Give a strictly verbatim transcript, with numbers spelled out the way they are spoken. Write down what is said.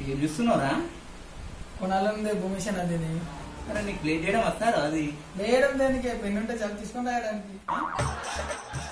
ఏం చూస్తున్నావురా? కొనాలందే భూమిషన్ అది. అరే నీకు ప్లేట్ చేయడం వస్తారా? అది వేయడం దానికి పెన్ను ఉంటే చెప్పు తీసుకొని రాయడానికి.